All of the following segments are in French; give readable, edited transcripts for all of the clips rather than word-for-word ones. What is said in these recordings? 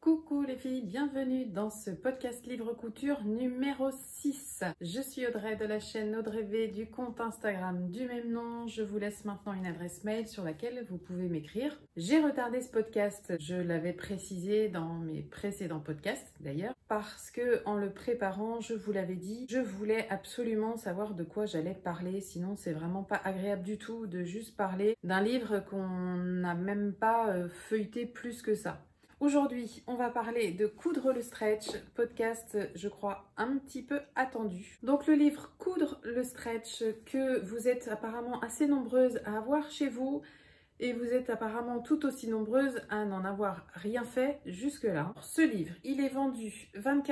Coucou les filles, bienvenue dans ce podcast livre couture numéro 6. Je suis Audrey de la chaîne Audrey V, du compte Instagram du même nom. Je vous laisse maintenant une adresse mail sur laquelle vous pouvez m'écrire. J'ai retardé ce podcast, je l'avais précisé dans mes précédents podcasts d'ailleurs, parce que en le préparant, je vous l'avais dit, je voulais absolument savoir de quoi j'allais parler, sinon c'est vraiment pas agréable du tout de juste parler d'un livre qu'on n'a même pas feuilleté plus que ça. Aujourd'hui, on va parler de Coudre le stretch, podcast, je crois, un petit peu attendu. Donc le livre Coudre le stretch, que vous êtes apparemment assez nombreuses à avoir chez vous, et vous êtes apparemment tout aussi nombreuses à n'en avoir rien fait jusque-là. Ce livre, il est vendu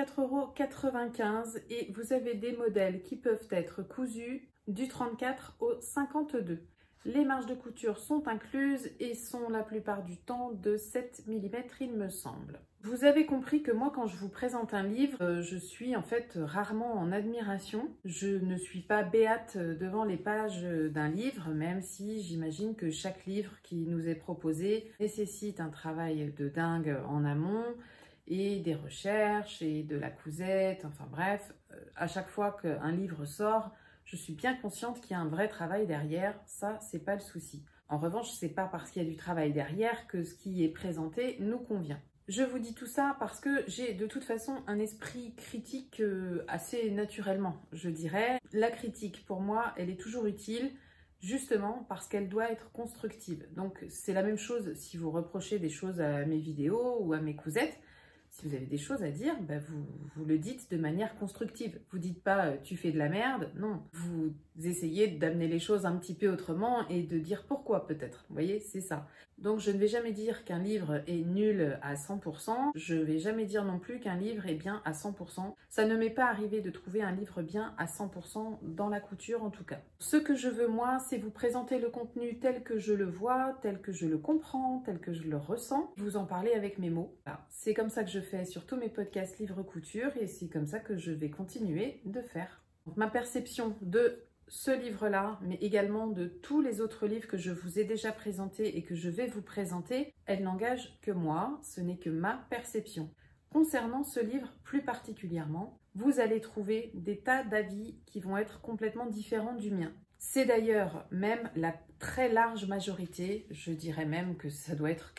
24,95 € et vous avez des modèles qui peuvent être cousus du 34 au 52. Les marges de couture sont incluses et sont la plupart du temps de 7 mm il me semble. Vous avez compris que moi quand je vous présente un livre, je suis en fait rarement en admiration. Je ne suis pas béate devant les pages d'un livre, même si j'imagine que chaque livre qui nous est proposé nécessite un travail de dingue en amont et des recherches et de la cousette, enfin bref, à chaque fois qu'un livre sort, je suis bien consciente qu'il y a un vrai travail derrière, ça c'est pas le souci. En revanche, c'est pas parce qu'il y a du travail derrière que ce qui est présenté nous convient. Je vous dis tout ça parce que j'ai de toute façon un esprit critique assez naturellement, je dirais. La critique pour moi, elle est toujours utile, justement parce qu'elle doit être constructive. Donc c'est la même chose si vous reprochez des choses à mes vidéos ou à mes cousettes. Si vous avez des choses à dire, vous le dites de manière constructive. Vous dites pas tu fais de la merde, non. Vous essayez d'amener les choses un petit peu autrement et de dire pourquoi peut-être. Vous voyez, c'est ça. Donc je ne vais jamais dire qu'un livre est nul à 100%. Je ne vais jamais dire non plus qu'un livre est bien à 100%. Ça ne m'est pas arrivé de trouver un livre bien à 100% dans la couture en tout cas. Ce que je veux moi, c'est vous présenter le contenu tel que je le vois, tel que je le comprends, tel que je le ressens. Vous en parler avec mes mots. Voilà. C'est comme ça que je fais sur tous mes podcasts livre couture et c'est comme ça que je vais continuer de faire. Donc, ma perception de ce livre-là, mais également de tous les autres livres que je vous ai déjà présentés et que je vais vous présenter, elle n'engage que moi, ce n'est que ma perception. Concernant ce livre plus particulièrement, vous allez trouver des tas d'avis qui vont être complètement différents du mien. C'est d'ailleurs même la très large majorité, je dirais même que ça doit être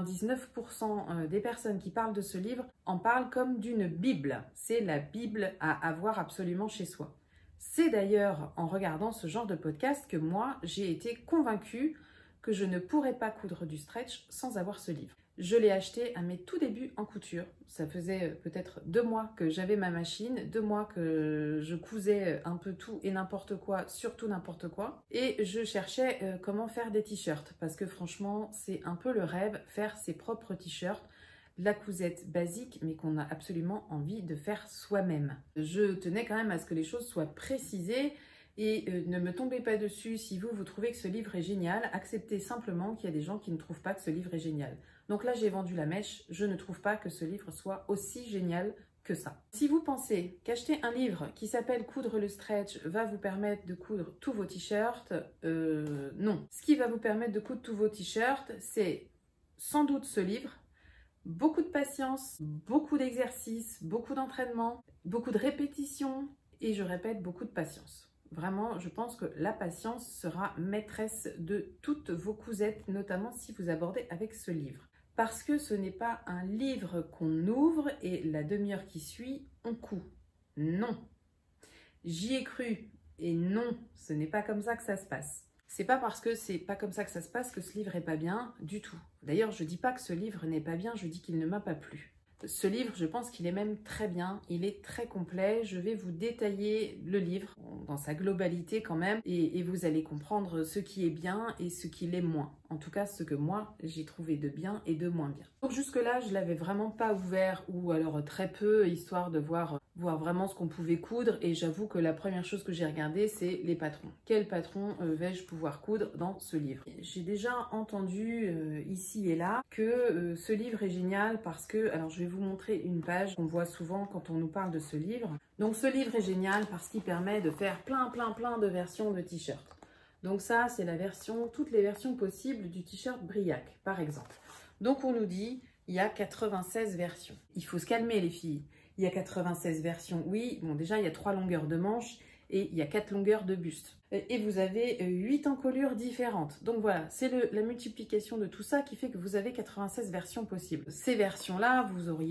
99% des personnes qui parlent de ce livre en parlent comme d'une Bible. C'est la Bible à avoir absolument chez soi. C'est d'ailleurs en regardant ce genre de podcast que moi, j'ai été convaincue que je ne pourrais pas coudre du stretch sans avoir ce livre. Je l'ai acheté à mes tout débuts en couture. Ça faisait peut-être 2 mois que j'avais ma machine, 2 mois que je cousais un peu tout et n'importe quoi, surtout n'importe quoi. Et je cherchais comment faire des t-shirts parce que franchement, c'est un peu le rêve, faire ses propres t-shirts. La cousette basique, mais qu'on a absolument envie de faire soi-même. Je tenais quand même à ce que les choses soient précisées et ne me tombez pas dessus si vous trouvez que ce livre est génial. Acceptez simplement qu'il y a des gens qui ne trouvent pas que ce livre est génial. Donc là, j'ai vendu la mèche. Je ne trouve pas que ce livre soit aussi génial que ça. Si vous pensez qu'acheter un livre qui s'appelle Coudre le stretch va vous permettre de coudre tous vos t-shirts, non. Ce qui va vous permettre de coudre tous vos t-shirts, c'est sans doute ce livre. Beaucoup de patience, beaucoup d'exercices, beaucoup d'entraînement, beaucoup de répétitions et je répète, beaucoup de patience. Vraiment, je pense que la patience sera maîtresse de toutes vos cousettes, notamment si vous abordez avec ce livre. Parce que ce n'est pas un livre qu'on ouvre et la demi-heure qui suit, on coud. Non. J'y ai cru et non, ce n'est pas comme ça que ça se passe. C'est pas parce que c'est pas comme ça que ça se passe que ce livre est pas bien du tout. D'ailleurs, je dis pas que ce livre n'est pas bien, je dis qu'il ne m'a pas plu. Ce livre, je pense qu'il est même très bien, il est très complet. Je vais vous détailler le livre dans sa globalité quand même et vous allez comprendre ce qui est bien et ce qui l'est moins. En tout cas, ce que moi, j'ai trouvé de bien et de moins bien. Donc jusque-là, je l'avais vraiment pas ouvert ou alors très peu, histoire de voir vraiment ce qu'on pouvait coudre. Et j'avoue que la première chose que j'ai regardé, c'est les patrons. Quel patron vais-je pouvoir coudre dans ce livre? J'ai déjà entendu ici et là que ce livre est génial parce que, alors je vais vous montrer une page qu'on voit souvent quand on nous parle de ce livre. Donc ce livre est génial parce qu'il permet de faire plein de versions de t-shirts. Donc ça, c'est la version, toutes les versions possibles du t-shirt Briac, par exemple. Donc on nous dit il y a 96 versions. Il faut se calmer les filles. Il y a 96 versions, oui. Bon, déjà, il y a 3 longueurs de manches et il y a 4 longueurs de buste. Et vous avez 8 encolures différentes. Donc voilà, c'est la multiplication de tout ça qui fait que vous avez 96 versions possibles. Ces versions-là,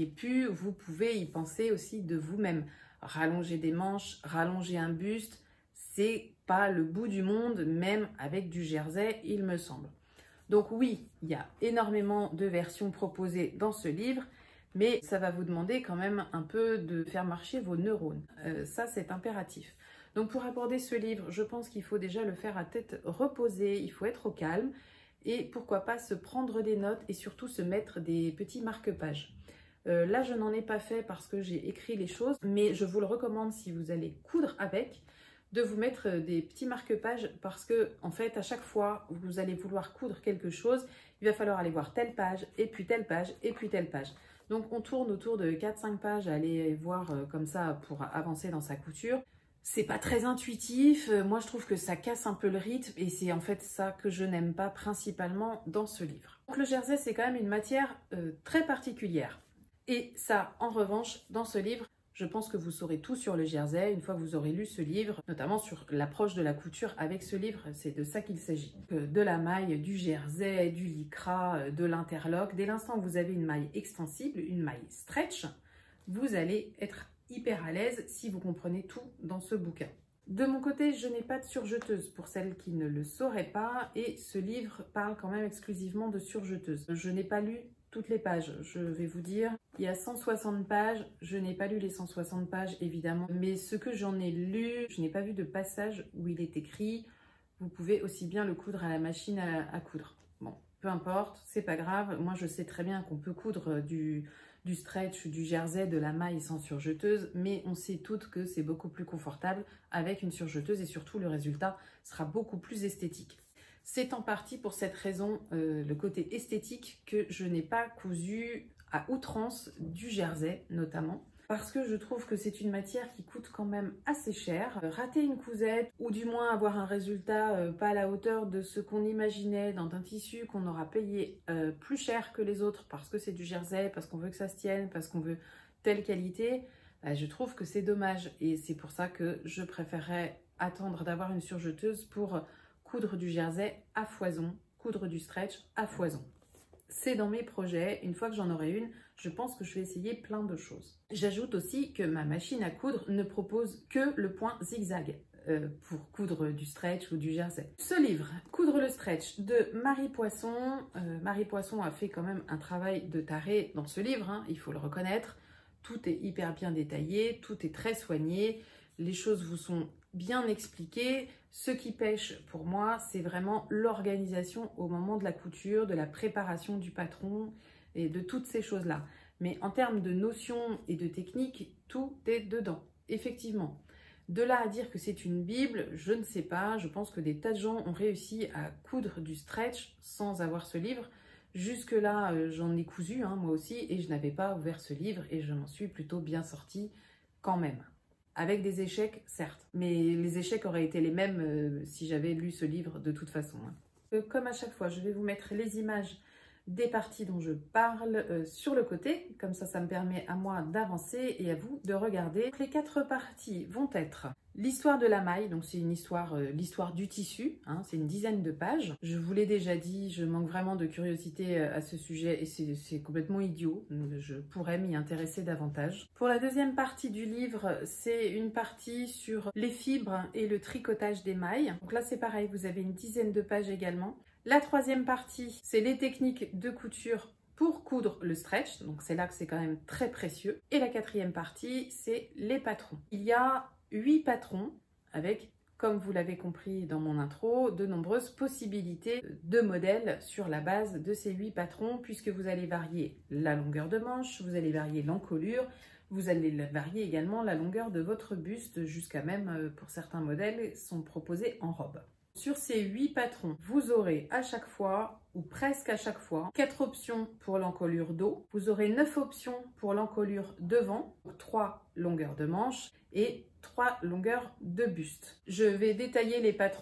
vous pouvez y penser aussi de vous-même. Rallonger des manches, rallonger un buste, c'est pas le bout du monde, même avec du jersey, il me semble. Donc oui, il y a énormément de versions proposées dans ce livre, mais ça va vous demander quand même un peu de faire marcher vos neurones. Ça, c'est impératif. Donc pour aborder ce livre, je pense qu'il faut déjà le faire à tête reposée, il faut être au calme et pourquoi pas se prendre des notes et surtout se mettre des petits marque-pages. Là, je n'en ai pas fait parce que j'ai écrit les choses, mais je vous le recommande si vous allez coudre avec, de vous mettre des petits marque-pages parce que, en fait, à chaque fois où vous allez vouloir coudre quelque chose, il va falloir aller voir telle page, et puis telle page, et puis telle page. Donc, on tourne autour de 4-5 pages à aller voir comme ça pour avancer dans sa couture. C'est pas très intuitif, moi je trouve que ça casse un peu le rythme et c'est en fait ça que je n'aime pas principalement dans ce livre. Donc le jersey c'est quand même une matière très particulière. Et ça, en revanche, dans ce livre, je pense que vous saurez tout sur le jersey une fois que vous aurez lu ce livre, notamment sur l'approche de la couture avec ce livre, c'est de ça qu'il s'agit. De la maille, du jersey, du lycra, de l'interlock. Dès l'instant où vous avez une maille extensible, une maille stretch, vous allez être hyper à l'aise si vous comprenez tout dans ce bouquin. De mon côté, je n'ai pas de surjeteuse pour celles qui ne le sauraient pas et ce livre parle quand même exclusivement de surjeteuse. Je n'ai pas lu toutes les pages, je vais vous dire, il y a 160 pages, je n'ai pas lu les 160 pages évidemment, mais ce que j'en ai lu, je n'ai pas vu de passage où il est écrit « Vous pouvez aussi bien le coudre à la machine à coudre ». Bon, peu importe, c'est pas grave, moi je sais très bien qu'on peut coudre du stretch, du jersey, de la maille sans surjeteuse, mais on sait toutes que c'est beaucoup plus confortable avec une surjeteuse et surtout le résultat sera beaucoup plus esthétique. C'est en partie pour cette raison, le côté esthétique, que je n'ai pas cousu à outrance du jersey notamment, parce que je trouve que c'est une matière qui coûte quand même assez cher. Rater une cousette ou du moins avoir un résultat pas à la hauteur de ce qu'on imaginait dans un tissu qu'on aura payé plus cher que les autres parce que c'est du jersey, parce qu'on veut que ça se tienne, parce qu'on veut telle qualité, je trouve que c'est dommage et c'est pour ça que je préférerais attendre d'avoir une surjeteuse pour coudre du jersey à foison, coudre du stretch à foison. C'est dans mes projets, une fois que j'en aurai une, je pense que je vais essayer plein de choses. J'ajoute aussi que ma machine à coudre ne propose que le point zigzag pour coudre du stretch ou du jersey. Ce livre, Coudre le stretch de Marie Poisson. Marie Poisson a fait quand même un travail de taré dans ce livre, hein, il faut le reconnaître. Tout est hyper bien détaillé, tout est très soigné, les choses vous sont bien expliquées. Ce qui pêche pour moi, c'est vraiment l'organisation au moment de la couture, de la préparation du patron et de toutes ces choses-là. Mais en termes de notions et de techniques, tout est dedans, effectivement. De là à dire que c'est une Bible, je ne sais pas. Je pense que des tas de gens ont réussi à coudre du stretch sans avoir ce livre. Jusque-là, j'en ai cousu, hein, moi aussi, et je n'avais pas ouvert ce livre et je m'en suis plutôt bien sortie quand même. Avec des échecs, certes, mais les échecs auraient été les mêmes si j'avais lu ce livre de toute façon. Comme à chaque fois, je vais vous mettre les images des parties dont je parle sur le côté, comme ça me permet à moi d'avancer et à vous de regarder. Les 4 parties vont être l'histoire de la maille, donc c'est une histoire, l'histoire du tissu, hein, c'est une dizaine de pages. Je vous l'ai déjà dit, je manque vraiment de curiosité à ce sujet et c'est complètement idiot, je pourrais m'y intéresser davantage. Pour la deuxième partie du livre, c'est une partie sur les fibres et le tricotage des mailles. Donc là c'est pareil, vous avez une dizaine de pages également. La troisième partie, c'est les techniques de couture pour coudre le stretch, donc c'est là que c'est quand même très précieux. Et la quatrième partie, c'est les patrons. Il y a 8 patrons avec, comme vous l'avez compris dans mon intro, de nombreuses possibilités de modèles sur la base de ces 8 patrons, puisque vous allez varier la longueur de manche, vous allez varier l'encolure, vous allez varier également la longueur de votre buste, jusqu'à même, pour certains modèles, sont proposés en robe. Sur ces 8 patrons, vous aurez à chaque fois, ou presque à chaque fois, 4 options pour l'encolure dos. Vous aurez 9 options pour l'encolure devant, 3 longueurs de manche et 3 longueurs de buste. Je vais détailler les patrons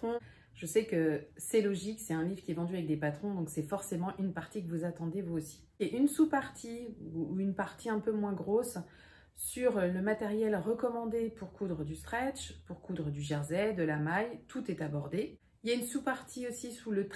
Je sais que c'est logique, c'est un livre qui est vendu avec des patrons, donc c'est forcément une partie que vous attendez vous aussi. Et une sous-partie, ou une partie un peu moins grosse, sur le matériel recommandé pour coudre du stretch, pour coudre du jersey, de la maille, tout est abordé. Il y a une sous-partie aussi sur le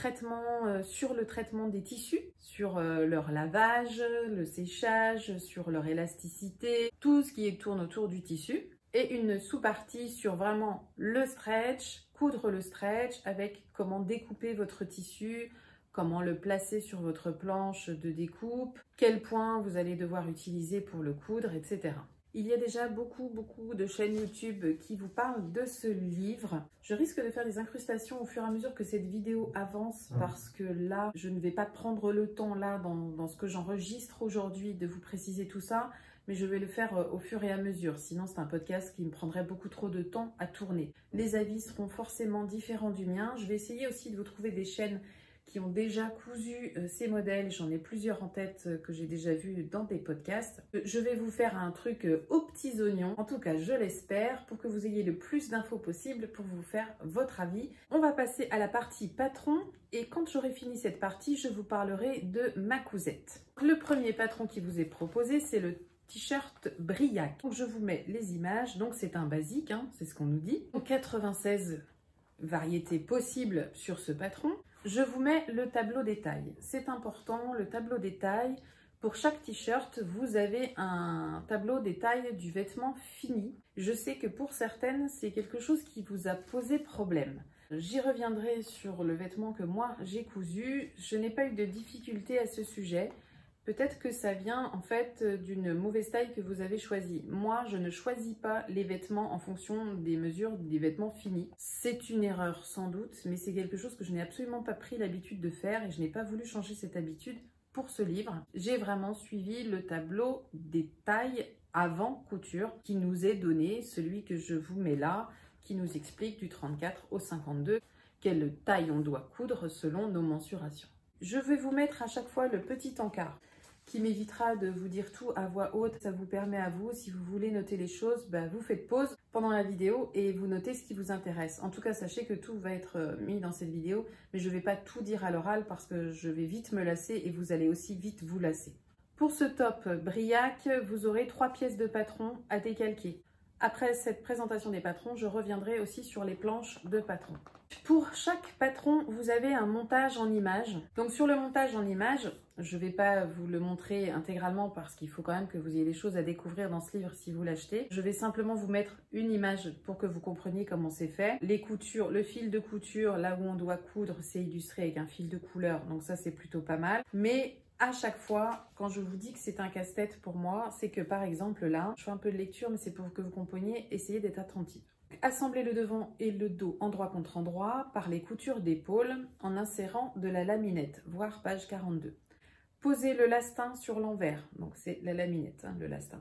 traitement des tissus, sur leur lavage, le séchage, sur leur élasticité, tout ce qui tourne autour du tissu. Et une sous-partie sur vraiment le stretch, coudre le stretch avec comment découper votre tissu, comment le placer sur votre planche de découpe, quel point vous allez devoir utiliser pour le coudre, etc. Il y a déjà beaucoup de chaînes YouTube qui vous parlent de ce livre. Je risque de faire des incrustations au fur et à mesure que cette vidéo avance parce que là, je ne vais pas prendre le temps là dans ce que j'enregistre aujourd'hui de vous préciser tout ça, mais je vais le faire au fur et à mesure. Sinon, c'est un podcast qui me prendrait beaucoup trop de temps à tourner. Les avis seront forcément différents du mien. Je vais essayer aussi de vous trouver des chaînes qui ont déjà cousu ces modèles. J'en ai plusieurs en tête que j'ai déjà vus dans des podcasts. Je vais vous faire un truc aux petits oignons, en tout cas je l'espère, pour que vous ayez le plus d'infos possible pour vous faire votre avis. On va passer à la partie patron et quand j'aurai fini cette partie, je vous parlerai de ma cousette. Le premier patron qui vous est proposé, c'est le t-shirt Briac. Donc je vous mets les images, donc c'est un basique, hein, c'est ce qu'on nous dit. Donc 96 variétés possibles sur ce patron. Je vous mets le tableau des tailles. C'est important, le tableau des tailles. Pour chaque t-shirt, vous avez un tableau des tailles du vêtement fini. Je sais que pour certaines, c'est quelque chose qui vous a posé problème. J'y reviendrai sur le vêtement que moi j'ai cousu. Je n'ai pas eu de difficulté à ce sujet. Peut-être que ça vient en fait d'une mauvaise taille que vous avez choisie. Moi, je ne choisis pas les vêtements en fonction des mesures des vêtements finis. C'est une erreur sans doute, mais c'est quelque chose que je n'ai absolument pas pris l'habitude de faire et je n'ai pas voulu changer cette habitude pour ce livre. J'ai vraiment suivi le tableau des tailles avant couture qui nous est donné, celui que je vous mets là, qui nous explique du 34 au 52, quelle taille on doit coudre selon nos mensurations. Je vais vous mettre à chaque fois le petit encart qui m'évitera de vous dire tout à voix haute. Ça vous permet à vous, si vous voulez noter les choses, vous faites pause pendant la vidéo et vous notez ce qui vous intéresse. En tout cas, sachez que tout va être mis dans cette vidéo, mais je ne vais pas tout dire à l'oral parce que je vais vite me lasser et vous allez aussi vite vous lasser. Pour ce top Briac, vous aurez 3 pièces de patron à décalquer. Après cette présentation des patrons, je reviendrai aussi sur les planches de patron. Pour chaque patron, vous avez un montage en images. Donc sur le montage en images, je ne vais pas vous le montrer intégralement parce qu'il faut quand même que vous ayez des choses à découvrir dans ce livre si vous l'achetez. Je vais simplement vous mettre une image pour que vous compreniez comment c'est fait. Les coutures, le fil de couture, là où on doit coudre, c'est illustré avec un fil de couleur. Donc ça, c'est plutôt pas mal. Mais à chaque fois, quand je vous dis que c'est un casse-tête pour moi, c'est que par exemple là, je fais un peu de lecture, mais c'est pour que vous compreniez, essayez d'être attentif. Assemblez le devant et le dos endroit contre endroit par les coutures d'épaule en insérant de la laminette, voire page 42. Posez le lastin sur l'envers, donc c'est la laminette, le lastin.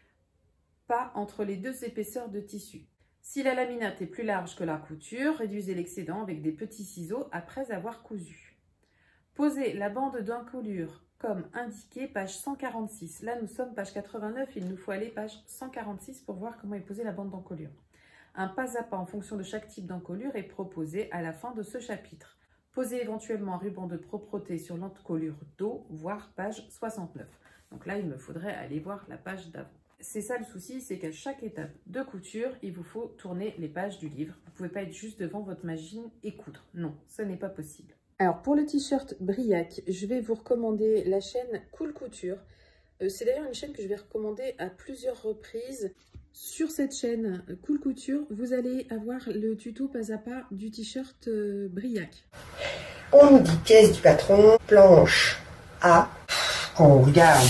Pas entre les deux épaisseurs de tissu. Si la laminette est plus large que la couture, réduisez l'excédent avec des petits ciseaux après avoir cousu. Posez la bande d'encolure comme indiqué, page 146. Là, nous sommes page 89, il nous faut aller page 146 pour voir comment est posée la bande d'encolure. Un pas à pas en fonction de chaque type d'encolure est proposé à la fin de ce chapitre. Posez éventuellement un ruban de propreté sur l'encolure dos, voire page 69. Donc là, il me faudrait aller voir la page d'avant. C'est ça le souci, c'est qu'à chaque étape de couture, il vous faut tourner les pages du livre. Vous ne pouvez pas être juste devant votre machine et coudre. Non, ce n'est pas possible. Alors pour le t-shirt Briac, je vais vous recommander la chaîne Cool Couture. C'est d'ailleurs une chaîne que je vais recommander à plusieurs reprises. Sur cette chaîne Cool Couture, vous allez avoir le tuto pas à pas du t-shirt Briac. On nous dit pièce du patron, planche A. Quand on regarde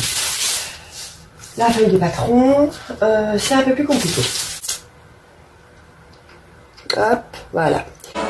la feuille de patron, c'est un peu plus compliqué. Hop, voilà.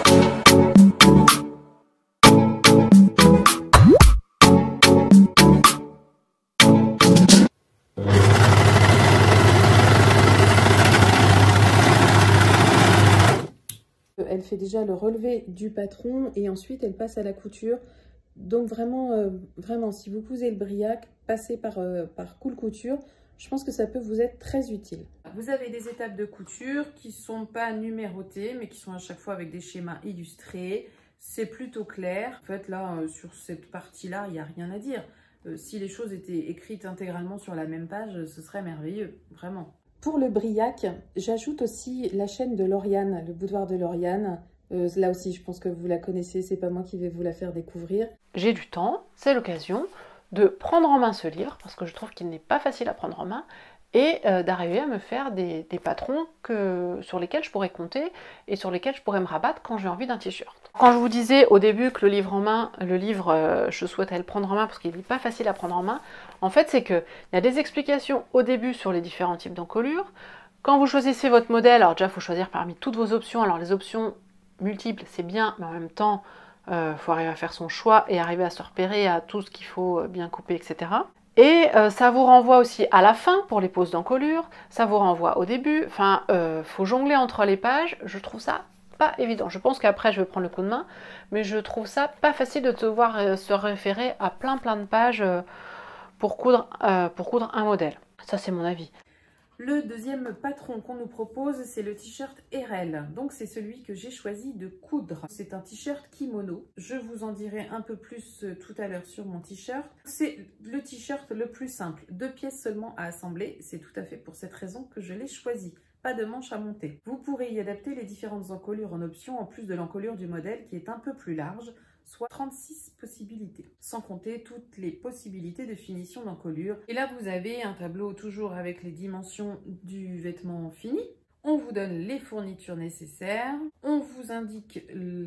Elle fait déjà le relevé du patron et ensuite elle passe à la couture. Donc vraiment, si vous cousez le Briac, passez par Cool Couture. Je pense que ça peut vous être très utile. Vous avez des étapes de couture qui ne sont pas numérotées, mais qui sont à chaque fois avec des schémas illustrés. C'est plutôt clair. En fait, là, sur cette partie-là, il n'y a rien à dire. Si les choses étaient écrites intégralement sur la même page, ce serait merveilleux, vraiment. Pour le briac, j'ajoute aussi la chaîne de Lauriane, le boudoir de Lauriane. Là aussi, je pense que vous la connaissez, c'est pas moi qui vais vous la faire découvrir. J'ai du temps, c'est l'occasion de prendre en main ce livre, parce que je trouve qu'il n'est pas facile à prendre en main, et d'arriver à me faire des patrons sur lesquels je pourrais compter et sur lesquels je pourrais me rabattre quand j'ai envie d'un t-shirt. Quand je vous disais au début que je souhaitais le prendre en main parce qu'il n'est pas facile à prendre en main, en fait c'est qu'il y a des explications au début sur les différents types d'encolures. Quand vous choisissez votre modèle, alors déjà il faut choisir parmi toutes vos options. Alors les options multiples c'est bien, mais en même temps il faut arriver à faire son choix et arriver à se repérer à tout ce qu'il faut bien couper, etc. Et ça vous renvoie aussi à la fin pour les poses d'encolure, ça vous renvoie au début, enfin, faut jongler entre les pages, je trouve ça pas évident. Je pense qu'après je vais prendre le coup de main, mais je trouve ça pas facile de devoir se référer à plein de pages pour coudre un modèle. Ça c'est mon avis. Le deuxième patron qu'on nous propose, c'est le t-shirt RL. Donc c'est celui que j'ai choisi de coudre. C'est un t-shirt kimono. Je vous en dirai un peu plus tout à l'heure sur mon t-shirt. C'est le t-shirt le plus simple. 2 pièces seulement à assembler. C'est tout à fait pour cette raison que je l'ai choisi. Pas de manche à monter. Vous pourrez y adapter les différentes encolures en option, en plus de l'encolure du modèle qui est un peu plus large, soit 36 possibilités, sans compter toutes les possibilités de finition d'encolure. Et là, vous avez un tableau toujours avec les dimensions du vêtement fini. On vous donne les fournitures nécessaires, on vous indique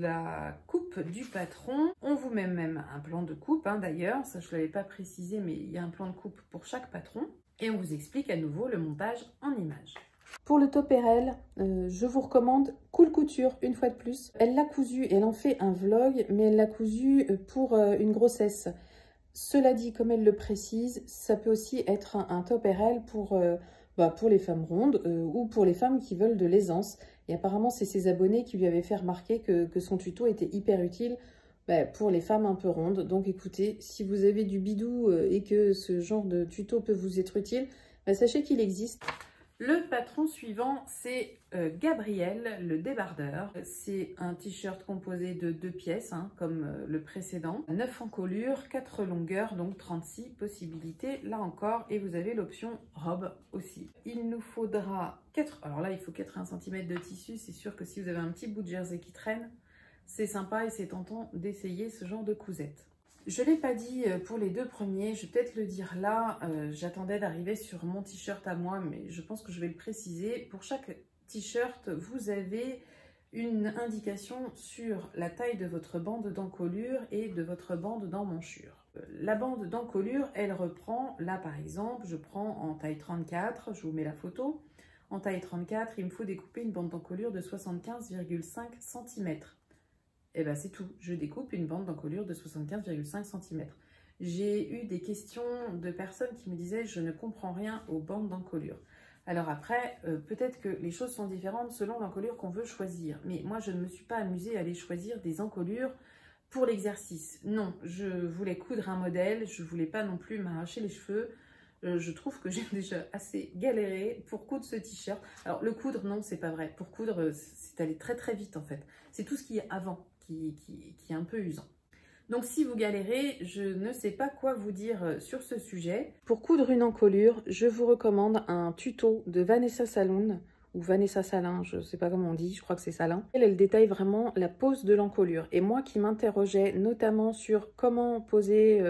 la coupe du patron, on vous met même un plan de coupe, d'ailleurs, ça je ne l'avais pas précisé, mais il y a un plan de coupe pour chaque patron, et on vous explique à nouveau le montage en images. Pour le top RL, je vous recommande Cool Couture, une fois de plus. Elle l'a cousu, elle en fait un vlog, mais elle l'a cousu pour une grossesse. Cela dit, comme elle le précise, ça peut aussi être un top RL pour les femmes rondes ou pour les femmes qui veulent de l'aisance. Et apparemment, c'est ses abonnés qui lui avaient fait remarquer que son tuto était hyper utile pour les femmes un peu rondes. Donc écoutez, si vous avez du bidou et que ce genre de tuto peut vous être utile, sachez qu'il existe. Le patron suivant, c'est Gabriel, le débardeur. C'est un t-shirt composé de 2 pièces, comme le précédent. 9 encolures, 4 longueurs, donc 36 possibilités, là encore. Et vous avez l'option robe aussi. Il nous faudra 4... Alors là, il faut 80 cm de tissu. C'est sûr que si vous avez un petit bout de jersey qui traîne, c'est sympa et c'est tentant d'essayer ce genre de cousette. Je ne l'ai pas dit pour les 2 premiers, je vais peut-être le dire là, j'attendais d'arriver sur mon t-shirt à moi, mais je pense que je vais le préciser. Pour chaque t-shirt, vous avez une indication sur la taille de votre bande d'encolure et de votre bande d'emmanchure. La bande d'encolure, elle reprend, là par exemple, je prends en taille 34, je vous mets la photo. En taille 34, il me faut découper une bande d'encolure de 75,5 cm. Et bien c'est tout, je découpe une bande d'encolure de 75,5 cm. J'ai eu des questions de personnes qui me disaient « je ne comprends rien aux bandes d'encolure ». Alors après, peut-être que les choses sont différentes selon l'encolure qu'on veut choisir. Mais moi, je ne me suis pas amusée à aller choisir des encolures pour l'exercice. Non, je voulais coudre un modèle, je ne voulais pas non plus m'arracher les cheveux. Je trouve que j'ai déjà assez galéré pour coudre ce t-shirt. Alors le coudre, non, c'est pas vrai. Pour coudre, c'est aller très vite en fait. C'est tout ce qui est avant qui est un peu usant. Donc si vous galérez, je ne sais pas quoi vous dire sur ce sujet. Pour coudre une encolure, je vous recommande un tuto de Vanessa Salon, ou Vanessa Salin, je ne sais pas comment on dit, je crois que c'est Salin. Elle détaille vraiment la pose de l'encolure. Et moi qui m'interrogeais notamment sur comment poser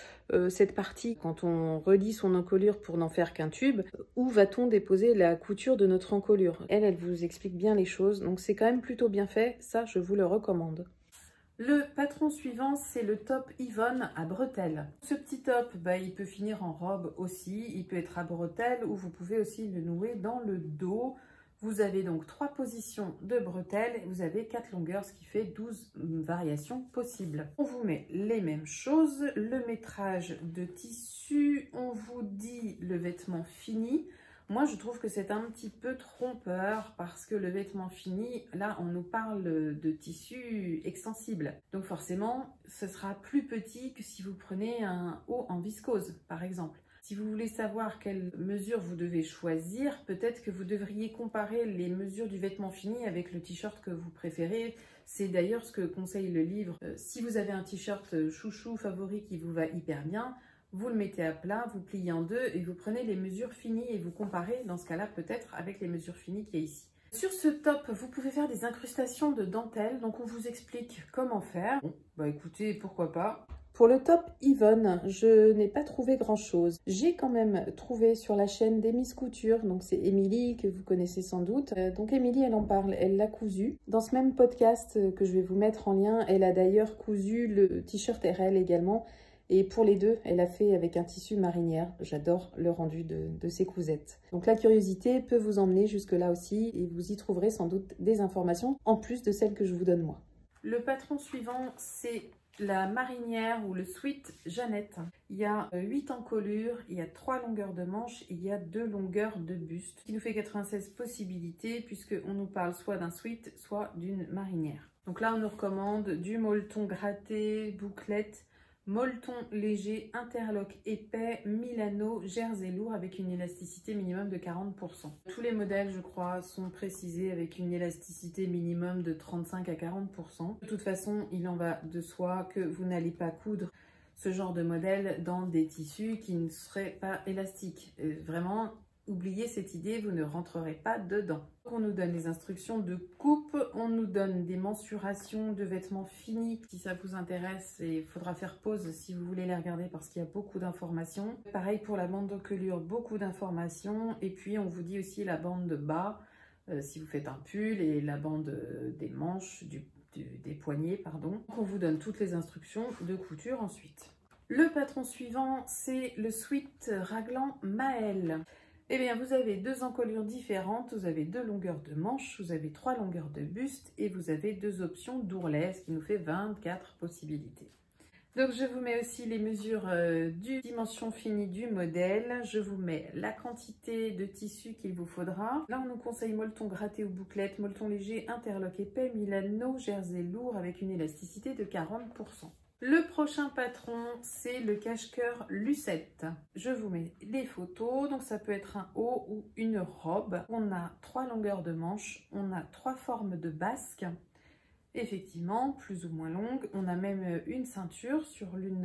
cette partie quand on relie son encolure pour n'en faire qu'un tube, où va-t-on déposer la couture de notre encolure? Elle vous explique bien les choses, donc c'est quand même plutôt bien fait, ça je vous le recommande. Le patron suivant, c'est le top Yvonne à bretelles. Ce petit top, il peut finir en robe aussi, il peut être à bretelles ou vous pouvez aussi le nouer dans le dos. Vous avez donc 3 positions de bretelles et vous avez 4 longueurs, ce qui fait 12 variations possibles. On vous met les mêmes choses, le métrage de tissu, on vous dit le vêtement fini. Moi, je trouve que c'est un petit peu trompeur parce que le vêtement fini, là, on nous parle de tissu extensible. Donc forcément, ce sera plus petit que si vous prenez un haut en viscose, par exemple. Si vous voulez savoir quelle mesure vous devez choisir, peut-être que vous devriez comparer les mesures du vêtement fini avec le t-shirt que vous préférez. C'est d'ailleurs ce que conseille le livre. Si vous avez un t-shirt chouchou favori qui vous va hyper bien, vous le mettez à plat, vous pliez en deux et vous prenez les mesures finies et vous comparez dans ce cas-là peut-être avec les mesures finies qu'il y a ici. Sur ce top, vous pouvez faire des incrustations de dentelle, donc on vous explique comment faire. Bon, bah écoutez, pourquoi pas. Pour le top Yvonne, je n'ai pas trouvé grand-chose. J'ai quand même trouvé sur la chaîne d'Emy's Couture, donc c'est Émilie que vous connaissez sans doute. Donc Émilie, elle en parle, elle l'a cousu. Dans ce même podcast que je vais vous mettre en lien, elle a d'ailleurs cousu le t-shirt RL également. Et pour les deux, elle a fait avec un tissu marinière. J'adore le rendu de ces cousettes. Donc la curiosité peut vous emmener jusque-là aussi et vous y trouverez sans doute des informations en plus de celles que je vous donne moi. Le patron suivant, c'est la marinière ou le sweat Jeannette. Il y a 8 encolures, il y a 3 longueurs de manches, il y a 2 longueurs de buste. Ce qui nous fait 96 possibilités puisqu'on nous parle soit d'un sweat, soit d'une marinière. Donc là, on nous recommande du molleton gratté, bouclette, molleton léger, interlock épais, Milano, jersey lourd avec une élasticité minimum de 40%. Tous les modèles, je crois, sont précisés avec une élasticité minimum de 35 à 40%. De toute façon, il en va de soi que vous n'allez pas coudre ce genre de modèle dans des tissus qui ne seraient pas élastiques. Vraiment, oubliez cette idée, vous ne rentrerez pas dedans. On nous donne les instructions de coupe, on nous donne des mensurations de vêtements finis. Si ça vous intéresse, il faudra faire pause si vous voulez les regarder parce qu'il y a beaucoup d'informations. Pareil pour la bande d'encolure, beaucoup d'informations. Et puis on vous dit aussi la bande de bas, si vous faites un pull, et la bande des manches, des poignets, pardon. Donc on vous donne toutes les instructions de couture ensuite. Le patron suivant, c'est le sweat raglan Maëlle. Eh bien, vous avez 2 encolures différentes, vous avez 2 longueurs de manches, vous avez 3 longueurs de buste et vous avez 2 options d'ourlet, ce qui nous fait 24 possibilités. Donc, je vous mets aussi les mesures du dimension finie du modèle. Je vous mets la quantité de tissu qu'il vous faudra. Là, on nous conseille molleton gratté ou bouclette, molleton léger, interlock épais, Milano, jersey lourd avec une élasticité de 40%. Le prochain patron, c'est le cache-cœur Lucette. Je vous mets des photos, donc ça peut être un haut ou une robe. On a 3 longueurs de manches, on a 3 formes de basques, effectivement, plus ou moins longues. On a même une ceinture sur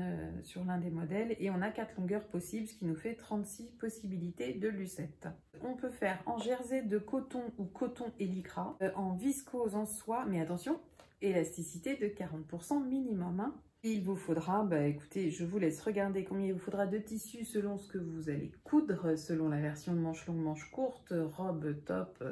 l'un des modèles et on a 4 longueurs possibles, ce qui nous fait 36 possibilités de Lucette. On peut faire en jersey de coton ou coton et lycra, en viscose en soie, mais attention, élasticité de 40% minimum, hein. Il vous faudra, écoutez, je vous laisse regarder combien il vous faudra de tissu selon ce que vous allez coudre, selon la version manche longue, manche courte, robe, top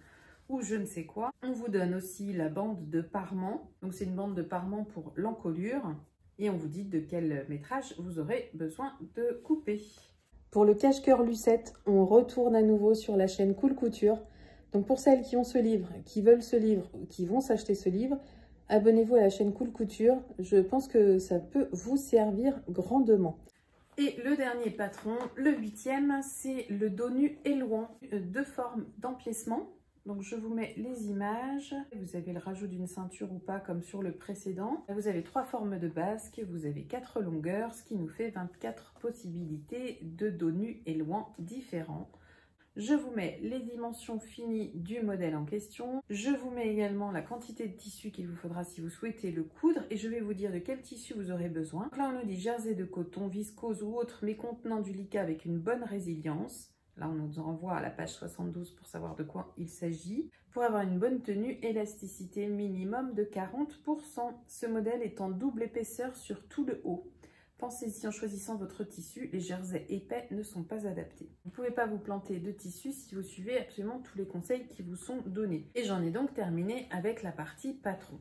ou je ne sais quoi. On vous donne aussi la bande de parement, donc c'est une bande de parement pour l'encolure et on vous dit de quel métrage vous aurez besoin de couper. Pour le cache-cœur Lucette, on retourne à nouveau sur la chaîne Cool Couture. Donc pour celles qui ont ce livre, qui veulent ce livre, qui vont s'acheter ce livre, abonnez-vous à la chaîne Cool Couture, je pense que ça peut vous servir grandement. Et le dernier patron, le 8e, c'est le dos nu élouan, 2 formes d'empiècement. Donc je vous mets les images, vous avez le rajout d'une ceinture ou pas comme sur le précédent. Vous avez 3 formes de basque, vous avez 4 longueurs, ce qui nous fait 24 possibilités de dos nu élouan différents. Je vous mets les dimensions finies du modèle en question. Je vous mets également la quantité de tissu qu'il vous faudra si vous souhaitez le coudre. Et je vais vous dire de quel tissu vous aurez besoin. Donc là, on nous dit jersey de coton, viscose ou autre, mais contenant du lica avec une bonne résilience. Là, on nous renvoie à la page 72 pour savoir de quoi il s'agit. Pour avoir une bonne tenue, élasticité minimum de 40%. Ce modèle est en double épaisseur sur tout le haut. Pensez-y en choisissant votre tissu, les jerseys épais ne sont pas adaptés. Vous ne pouvez pas vous planter de tissu si vous suivez absolument tous les conseils qui vous sont donnés. Et j'en ai donc terminé avec la partie patron.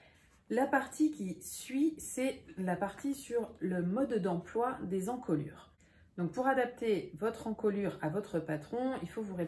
La partie qui suit, c'est la partie sur le mode d'emploi des encolures. Donc pour adapter votre encolure à votre patron, il faut vous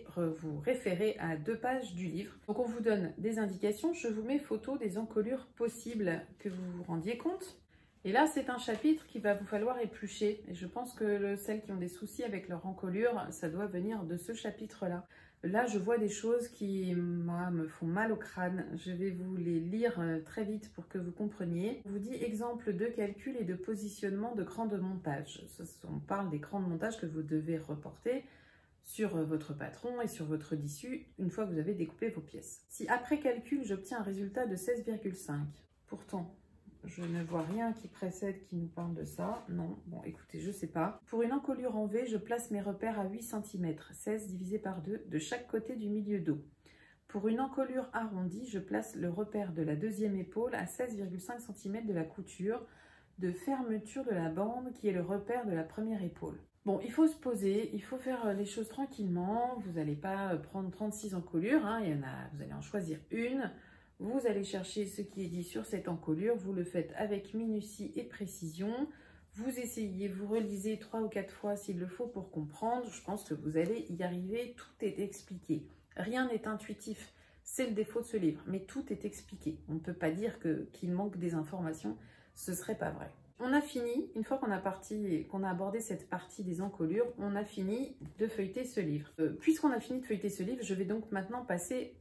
référer à 2 pages du livre. Donc on vous donne des indications, je vous mets photo des encolures possibles que vous vous rendiez compte. Et là, c'est un chapitre qu'il va vous falloir éplucher. Et je pense que celles qui ont des soucis avec leur encolure, ça doit venir de ce chapitre-là. Là, je vois des choses qui, moi, me font mal au crâne. Je vais vous les lire très vite pour que vous compreniez. On vous dit exemple de calcul et de positionnement de crans de montage. On parle des crans de montage que vous devez reporter sur votre patron et sur votre tissu une fois que vous avez découpé vos pièces. Si après calcul, j'obtiens un résultat de 16,5, pourtant, je ne vois rien qui précède qui nous parle de ça. Non, bon, écoutez, je ne sais pas. Pour une encolure en V, je place mes repères à 8 cm, 16 divisé par 2, de chaque côté du milieu dos. Pour une encolure arrondie, je place le repère de la deuxième épaule à 16,5 cm de la couture de fermeture de la bande qui est le repère de la première épaule. Bon, il faut se poser, il faut faire les choses tranquillement. Vous n'allez pas prendre 36 encolures, hein, vous allez en choisir une. Vous allez chercher ce qui est dit sur cette encolure, vous le faites avec minutie et précision. Vous essayez, vous relisez 3 ou 4 fois s'il le faut pour comprendre. Je pense que vous allez y arriver, tout est expliqué. Rien n'est intuitif, c'est le défaut de ce livre, mais tout est expliqué. On ne peut pas dire qu'il manque des informations, ce ne serait pas vrai. On a fini, une fois qu'on a abordé cette partie des encolures, on a fini de feuilleter ce livre. Puisqu'on a fini de feuilleter ce livre, je vais donc maintenant passer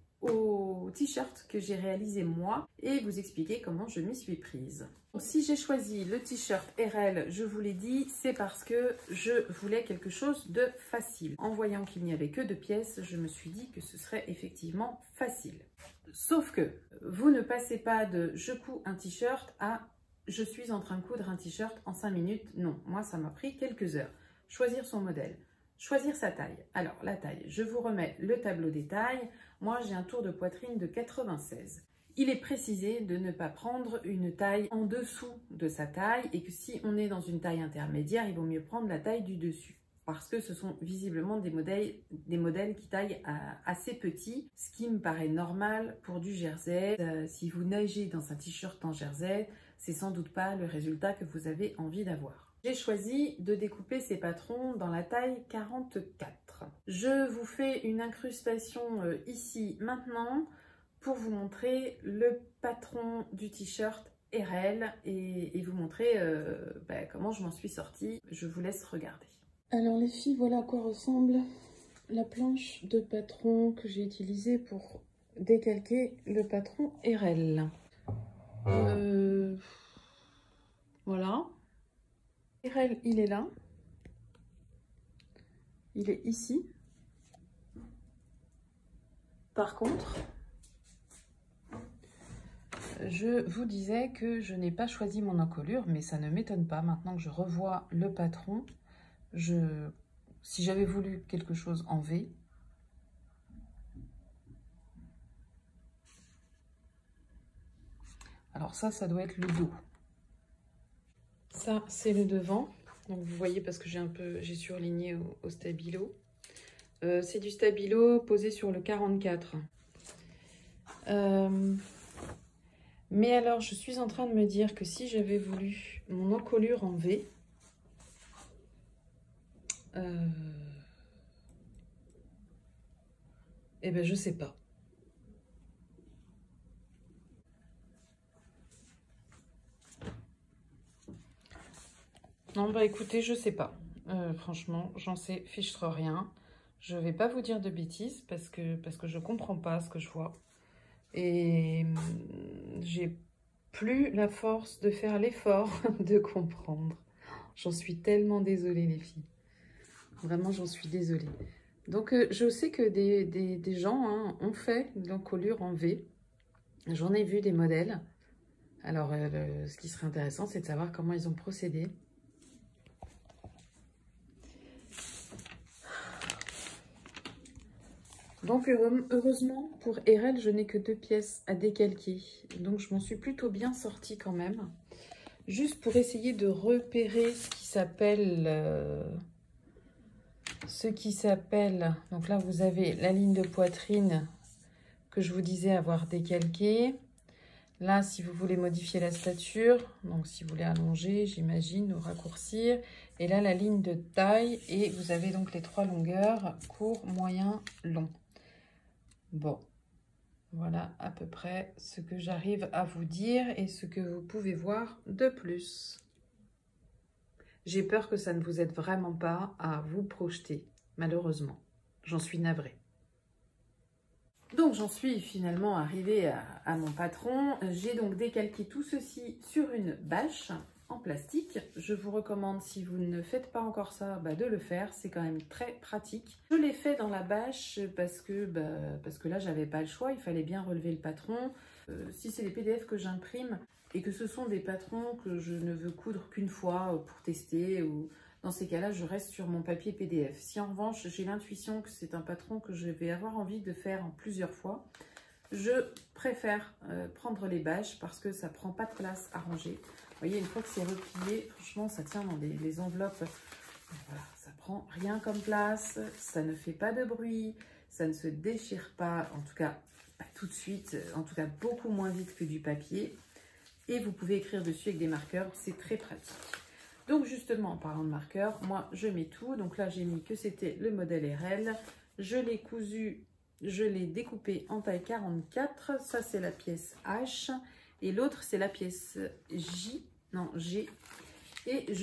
au t-shirt que j'ai réalisé moi et vous expliquer comment je m'y suis prise. Si j'ai choisi le t-shirt RL, je vous l'ai dit, c'est parce que je voulais quelque chose de facile. En voyant qu'il n'y avait que 2 pièces, je me suis dit que ce serait effectivement facile. Sauf que vous ne passez pas de je couds un t-shirt à je suis en train de coudre un t-shirt en 5 minutes. Non, moi ça m'a pris quelques heures. Choisir son modèle. Choisir sa taille. Alors, la taille, je vous remets le tableau des tailles. Moi, j'ai un tour de poitrine de 96. Il est précisé de ne pas prendre une taille en dessous de sa taille et que si on est dans une taille intermédiaire, il vaut mieux prendre la taille du dessus. Parce que ce sont visiblement des modèles qui taillent assez petits, ce qui me paraît normal pour du jersey. Si vous nagez dans un t-shirt en jersey, c'est sans doute pas le résultat que vous avez envie d'avoir. J'ai choisi de découper ces patrons dans la taille 44. Je vous fais une incrustation ici maintenant pour vous montrer le patron du t-shirt RL et vous montrer comment je m'en suis sortie. Je vous laisse regarder. Alors les filles, voilà à quoi ressemble la planche de patron que j'ai utilisée pour décalquer le patron RL. Voilà. RL, il est là. Il est ici. Par contre, je vous disais que je n'ai pas choisi mon encolure, mais ça ne m'étonne pas. Maintenant que je revois le patron, si j'avais voulu quelque chose en V, alors ça doit être le dos. Ça, c'est le devant. Donc vous voyez parce que j'ai surligné au stabilo. C'est du stabilo posé sur le 44. Mais alors, je suis en train de me dire que si j'avais voulu mon encolure en V, eh ben je sais pas. Non, bah écoutez, je sais pas. Franchement, j'en sais fichtre rien. Je vais pas vous dire de bêtises parce que je comprends pas ce que je vois. Et j'ai plus la force de faire l'effort de comprendre. J'en suis tellement désolée, les filles. Vraiment, j'en suis désolée. Donc, je sais que des gens ont fait l'encolure en V. J'en ai vu des modèles. Alors, ce qui serait intéressant, c'est de savoir comment ils ont procédé. Donc, heureusement, pour RL, je n'ai que 2 pièces à décalquer. Donc, je m'en suis plutôt bien sortie quand même. Juste pour essayer de repérer ce qui s'appelle... Donc là, vous avez la ligne de poitrine que je vous disais avoir décalquée. Là, si vous voulez modifier la stature, donc si vous voulez allonger, j'imagine, ou raccourcir. Et là, la ligne de taille. Et vous avez donc les 3 longueurs, court, moyen, long. Bon. Voilà à peu près ce que j'arrive à vous dire et ce que vous pouvez voir de plus. J'ai peur que ça ne vous aide vraiment pas à vous projeter, malheureusement. J'en suis navrée. Donc j'en suis finalement arrivée à mon patron. J'ai donc décalqué tout ceci sur une bâche en plastique. Je vous recommande, si vous ne faites pas encore ça, de le faire. C'est quand même très pratique. Je l'ai fait dans la bâche parce que là, j'avais pas le choix. Il fallait bien relever le patron. Si c'est des PDF que j'imprime et que ce sont des patrons que je ne veux coudre qu'une fois pour tester, ou dans ces cas-là, je reste sur mon papier PDF. Si en revanche, j'ai l'intuition que c'est un patron que je vais avoir envie de faire en plusieurs fois, je préfère prendre les bâches parce que ça prend pas de place à ranger. Vous voyez, une fois que c'est replié, franchement, ça tient dans les enveloppes. Voilà, ça prend rien comme place, ça ne fait pas de bruit, ça ne se déchire pas, en tout cas pas tout de suite, en tout cas beaucoup moins vite que du papier. Et vous pouvez écrire dessus avec des marqueurs, c'est très pratique. Donc justement, en parlant de marqueurs, moi je mets tout. Donc là j'ai mis que c'était le modèle RL. Je l'ai cousu, je l'ai découpé en taille 44. Ça c'est la pièce H. Et l'autre c'est la pièce G. Et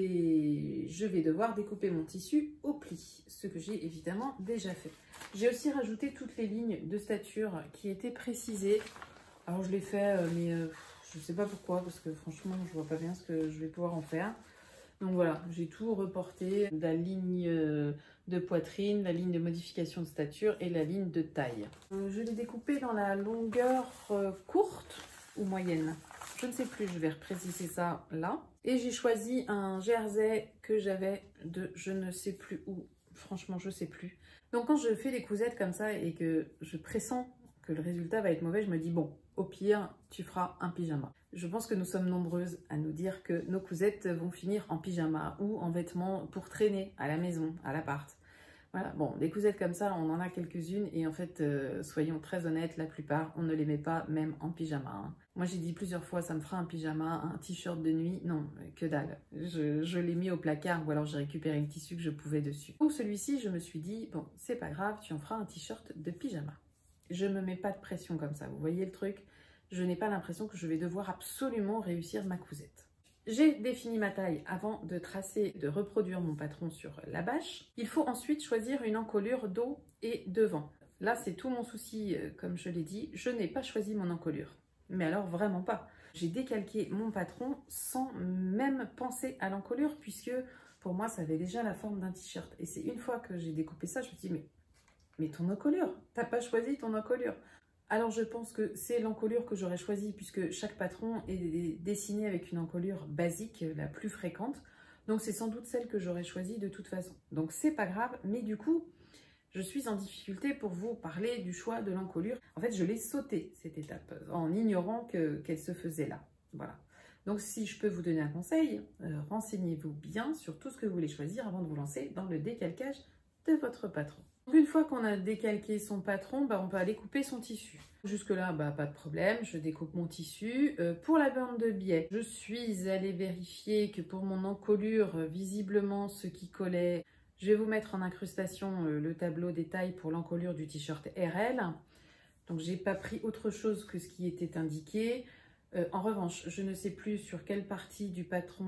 je vais devoir découper mon tissu au pli. Ce que j'ai évidemment déjà fait. J'ai aussi rajouté toutes les lignes de stature qui étaient précisées. Alors je l'ai fait, mais je ne sais pas pourquoi, parce que franchement je vois pas bien ce que je vais pouvoir en faire. Donc voilà, j'ai tout reporté, la ligne de poitrine, la ligne de modification de stature et la ligne de taille. Je l'ai découpé dans la longueur courte ou moyenne. Je ne sais plus, je vais repréciser ça là. Et j'ai choisi un jersey que j'avais de je ne sais plus où. Franchement, je ne sais plus. Donc quand je fais des cousettes comme ça et que je pressens que le résultat va être mauvais, je me dis bon, au pire, tu feras un pyjama. Je pense que nous sommes nombreuses à nous dire que nos cousettes vont finir en pyjama ou en vêtements pour traîner à la maison, à l'appart. Voilà, bon, des cousettes comme ça, on en a quelques-unes et en fait, soyons très honnêtes, la plupart, on ne les met pas même en pyjama. Hein. Moi, j'ai dit plusieurs fois, ça me fera un pyjama, un t-shirt de nuit. Non, que dalle. Je l'ai mis au placard ou alors j'ai récupéré le tissu que je pouvais dessus. Pour celui-ci, je me suis dit, bon, c'est pas grave, tu en feras un t-shirt de pyjama. Je ne me mets pas de pression comme ça, vous voyez le truc? Je n'ai pas l'impression que je vais devoir absolument réussir ma cousette. J'ai défini ma taille avant de tracer, de reproduire mon patron sur la bâche. Il faut ensuite choisir une encolure dos et devant. Là, c'est tout mon souci, comme je l'ai dit, je n'ai pas choisi mon encolure. Mais alors vraiment pas. J'ai décalqué mon patron sans même penser à l'encolure puisque pour moi, ça avait déjà la forme d'un t-shirt. Et c'est une fois que j'ai découpé ça, je me suis dit, mais ton encolure, t'as pas choisi ton encolure. Alors je pense que c'est l'encolure que j'aurais choisie puisque chaque patron est dessiné avec une encolure basique, la plus fréquente. Donc c'est sans doute celle que j'aurais choisie de toute façon. Donc c'est pas grave, mais du coup, je suis en difficulté pour vous parler du choix de l'encolure. En fait, je l'ai sautée cette étape en ignorant qu'elle se faisait là. Voilà. Donc si je peux vous donner un conseil, renseignez-vous bien sur tout ce que vous voulez choisir avant de vous lancer dans le décalquage de votre patron. Une fois qu'on a décalqué son patron, on peut aller couper son tissu. Jusque là, pas de problème, je découpe mon tissu. Pour la bande de biais, je suis allée vérifier que pour mon encolure, visiblement ce qui collait, je vais vous mettre en incrustation le tableau des tailles pour l'encolure du t-shirt RL. Donc j'ai pas pris autre chose que ce qui était indiqué. En revanche, je ne sais plus sur quelle partie du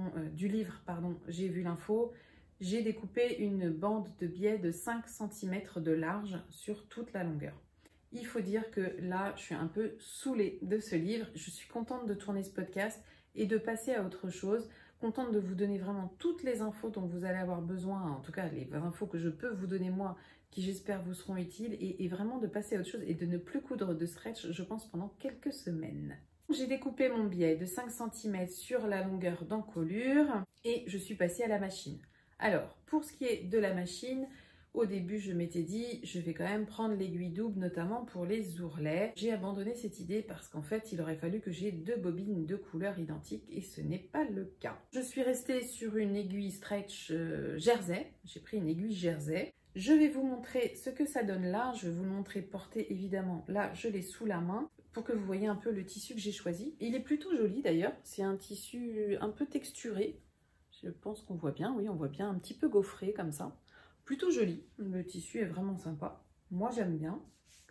livre j'ai vu l'info. J'ai découpé une bande de biais de 5 cm de large sur toute la longueur. Il faut dire que là, je suis un peu saoulée de ce livre. Je suis contente de tourner ce podcast et de passer à autre chose. Contente de vous donner vraiment toutes les infos dont vous allez avoir besoin, en tout cas les infos que je peux vous donner moi, qui j'espère vous seront utiles, et vraiment de passer à autre chose et de ne plus coudre de stretch, je pense, pendant quelques semaines. J'ai découpé mon biais de 5 cm sur la longueur d'encolure et je suis passée à la machine. Alors, pour ce qui est de la machine, au début, je m'étais dit, je vais quand même prendre l'aiguille double, notamment pour les ourlets. J'ai abandonné cette idée parce qu'en fait, il aurait fallu que j'ai 2 bobines de couleurs identiques et ce n'est pas le cas. Je suis restée sur une aiguille stretch jersey. J'ai pris une aiguille jersey. Je vais vous montrer ce que ça donne là. Je vais vous le montrer porté, évidemment. Là, je l'ai sous la main pour que vous voyez un peu le tissu que j'ai choisi. Il est plutôt joli d'ailleurs. C'est un tissu un peu texturé. Je pense qu'on voit bien, oui, on voit bien un petit peu gaufré comme ça. Plutôt joli, le tissu est vraiment sympa. Moi, j'aime bien.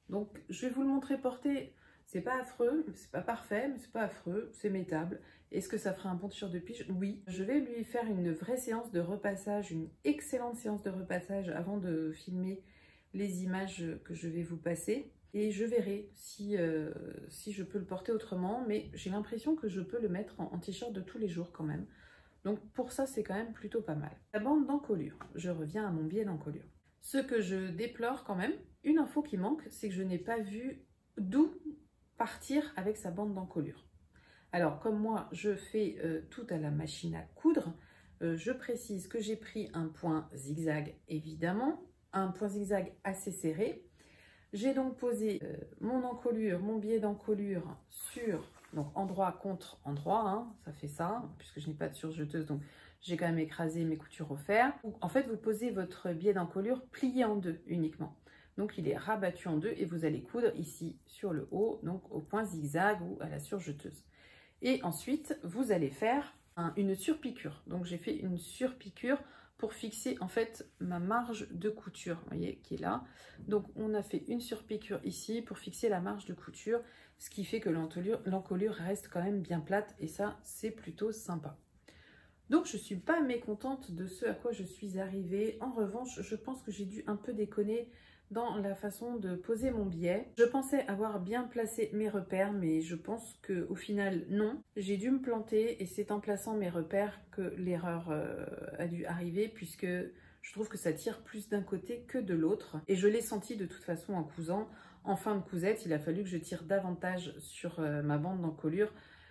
Donc je vais vous le montrer porté. C'est pas affreux, c'est pas parfait, mais c'est pas affreux, c'est mettable. Est-ce que ça ferait un bon t-shirt de pige? Oui. Je vais lui faire une vraie séance de repassage, une excellente séance de repassage avant de filmer les images que je vais vous passer. Et je verrai si je peux le porter autrement, mais j'ai l'impression que je peux le mettre en t-shirt de tous les jours quand même. Donc pour ça, c'est quand même plutôt pas mal. La bande d'encolure. Je reviens à mon biais d'encolure. Ce que je déplore quand même, une info qui manque, c'est que je n'ai pas vu d'où partir avec sa bande d'encolure. Alors, comme moi, je fais tout à la machine à coudre, je précise que j'ai pris un point zigzag, évidemment, un point zigzag assez serré. J'ai donc posé mon encolure, mon biais d'encolure sur, donc endroit contre endroit, hein, ça fait ça, puisque je n'ai pas de surjeteuse, donc j'ai quand même écrasé mes coutures au fer. En fait, vous posez votre biais d'encolure plié en deux uniquement. Donc il est rabattu en deux et vous allez coudre ici sur le haut, donc au point zigzag ou à la surjeteuse. Et ensuite, vous allez faire une surpiqûre. Donc j'ai fait une surpiqûre pour fixer en fait ma marge de couture, vous voyez, qui est là. Donc on a fait une surpiqûre ici pour fixer la marge de couture, ce qui fait que l'encolure reste quand même bien plate et ça, c'est plutôt sympa. Donc je ne suis pas mécontente de ce à quoi je suis arrivée. En revanche, je pense que j'ai dû un peu déconner dans la façon de poser mon biais. Je pensais avoir bien placé mes repères, mais je pense qu'au final, non. J'ai dû me planter et c'est en plaçant mes repères que l'erreur a dû arriver, puisque je trouve que ça tire plus d'un côté que de l'autre. Et je l'ai senti de toute façon en cousant. En fin de cousette, il a fallu que je tire davantage sur ma bande d'encolure.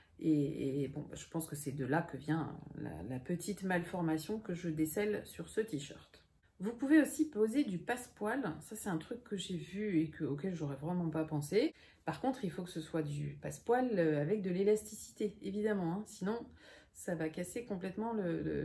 Et bon, je pense que c'est de là que vient la petite malformation que je décèle sur ce t-shirt. Vous pouvez aussi poser du passepoil. Ça, c'est un truc que j'ai vu et auquel j'aurais vraiment pas pensé. Par contre, il faut que ce soit du passepoil avec de l'élasticité, évidemment. Hein. Sinon, ça va casser complètement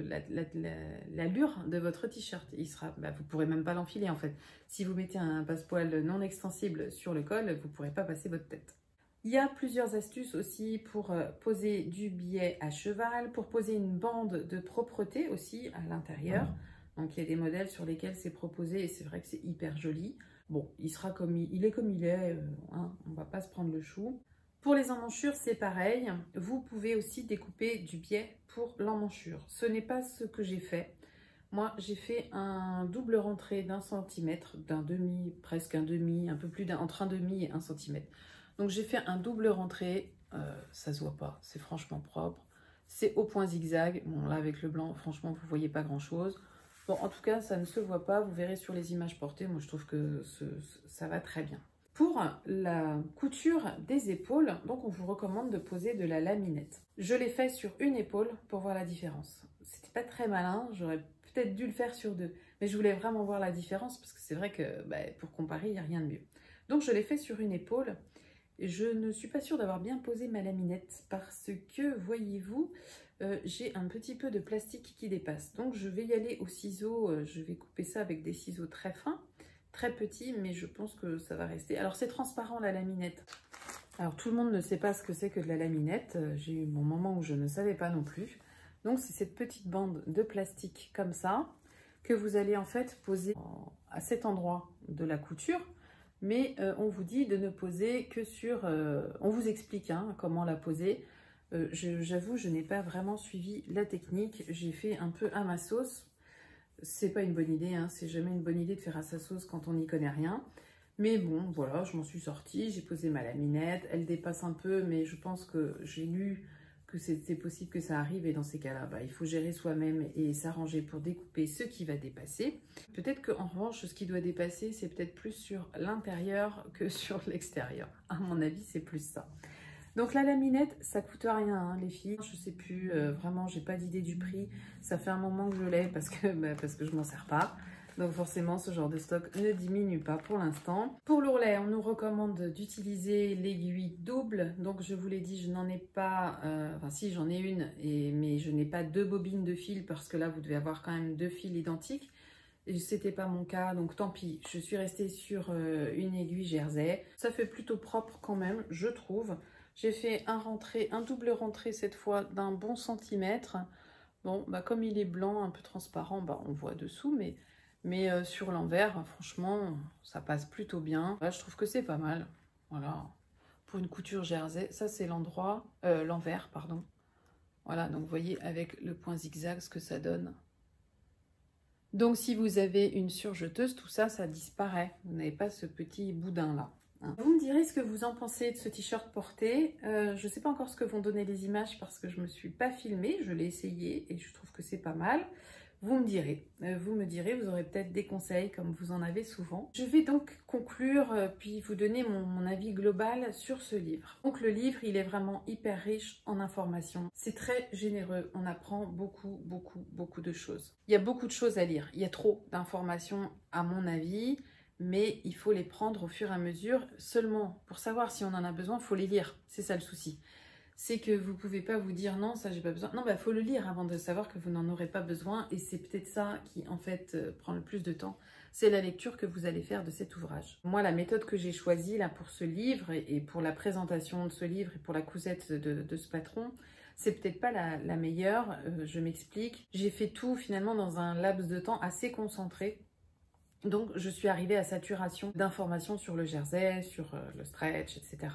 l'allure de votre t-shirt. Vous pourrez même pas l'enfiler, en fait. Si vous mettez un passepoil non extensible sur le col, vous pourrez pas passer votre tête. Il y a plusieurs astuces aussi pour poser du biais à cheval, pour poser une bande de propreté aussi à l'intérieur. Donc il y a des modèles sur lesquels c'est proposé et c'est vrai que c'est hyper joli. Bon, il sera comme il est, hein, on ne va pas se prendre le chou. Pour les emmanchures, c'est pareil. Vous pouvez aussi découper du biais pour l'emmanchure. Ce n'est pas ce que j'ai fait. Moi, j'ai fait un double rentrée d'1 centimètre, d'un demi, presque un demi, un peu plus entre un demi et 1 centimètre. Donc j'ai fait un double rentrée, ça se voit pas, c'est franchement propre. C'est au point zigzag. Bon, là avec le blanc, franchement, vous voyez pas grand chose. Bon, en tout cas, ça ne se voit pas. Vous verrez sur les images portées. Moi, je trouve que ça va très bien. Pour la couture des épaules, donc on vous recommande de poser de la laminette. Je l'ai fait sur une épaule pour voir la différence. C'était pas très malin. J'aurais peut-être dû le faire sur deux. Mais je voulais vraiment voir la différence parce que c'est vrai que pour comparer, il n'y a rien de mieux. Donc, je l'ai fait sur une épaule. Je ne suis pas sûre d'avoir bien posé ma laminette parce que, voyez-vous, j'ai un petit peu de plastique qui dépasse. Donc je vais y aller au ciseau, je vais couper ça avec des ciseaux très fins, très petits, mais je pense que ça va rester. Alors c'est transparent la laminette. Alors tout le monde ne sait pas ce que c'est que de la laminette. J'ai eu mon moment où je ne savais pas non plus. Donc c'est cette petite bande de plastique comme ça que vous allez en fait poser à cet endroit de la couture. Mais on vous dit de ne poser que sur... on vous explique hein, comment la poser. J'avoue, je n'ai pas vraiment suivi la technique. J'ai fait un peu à ma sauce. C'est pas une bonne idée, hein, c'est jamais une bonne idée de faire à sa sauce quand on n'y connaît rien. Mais bon, voilà, je m'en suis sortie. J'ai posé ma laminette. Elle dépasse un peu, mais je pense que j'ai lu que c'est possible que ça arrive. Et dans ces cas-là, il faut gérer soi-même et s'arranger pour découper ce qui va dépasser. Peut-être qu'en revanche, ce qui doit dépasser, c'est peut-être plus sur l'intérieur que sur l'extérieur. À mon avis, c'est plus ça. Donc la laminette, ça coûte rien, hein, les filles. Je sais plus, vraiment, j'ai pas d'idée du prix. Ça fait un moment que je l'ai parce que je m'en sers pas. Donc forcément, ce genre de stock ne diminue pas pour l'instant. Pour l'ourlet, on nous recommande d'utiliser l'aiguille double. Donc je vous l'ai dit, je n'en ai pas, enfin si j'en ai une, mais je n'ai pas 2 bobines de fil parce que là, vous devez avoir quand même 2 fils identiques. C'était pas mon cas, donc tant pis. Je suis restée sur une aiguille jersey. Ça fait plutôt propre quand même, je trouve. J'ai fait un double rentré cette fois d'un bon centimètre. Bon, comme il est blanc, un peu transparent, on voit dessous, mais Mais sur l'envers, franchement, ça passe plutôt bien. Là, je trouve que c'est pas mal. Voilà. Pour une couture jersey, ça c'est l'envers, pardon. Voilà, donc vous voyez avec le point zigzag ce que ça donne. Donc si vous avez une surjeteuse, tout ça, ça disparaît. Vous n'avez pas ce petit boudin là. Vous me direz ce que vous en pensez de ce t-shirt porté. Je ne sais pas encore ce que vont donner les images parce que je ne me suis pas filmée. Je l'ai essayé et je trouve que c'est pas mal. Vous me direz, vous aurez peut-être des conseils comme vous en avez souvent. Je vais donc conclure puis vous donner mon avis global sur ce livre. Donc le livre, il est vraiment hyper riche en informations. C'est très généreux, on apprend beaucoup de choses. Il y a beaucoup de choses à lire, il y a trop d'informations à mon avis, mais il faut les prendre au fur et à mesure. Seulement, pour savoir si on en a besoin, il faut les lire, c'est ça le souci. C'est que vous ne pouvez pas vous dire non, ça j'ai pas besoin. Non, il faut le lire avant de savoir que vous n'en aurez pas besoin. Et c'est peut-être ça qui en fait prend le plus de temps. C'est la lecture que vous allez faire de cet ouvrage. Moi, la méthode que j'ai choisie là pour ce livre et pour la présentation de ce livre et pour la cousette de ce patron, c'est peut-être pas la meilleure. Je m'explique. J'ai fait tout finalement dans un laps de temps assez concentré. Donc, je suis arrivée à saturation d'informations sur le jersey, sur le stretch, etc.